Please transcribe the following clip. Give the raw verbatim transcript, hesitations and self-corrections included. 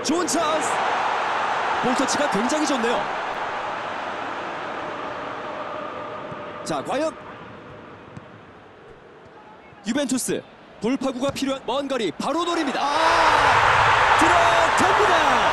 좋은 찬스. 볼 터치가 굉장히 좋네요. 자, 과연 유벤투스 돌파구가 필요한 먼 거리 바로 노립니다. 아! 들어갑니다.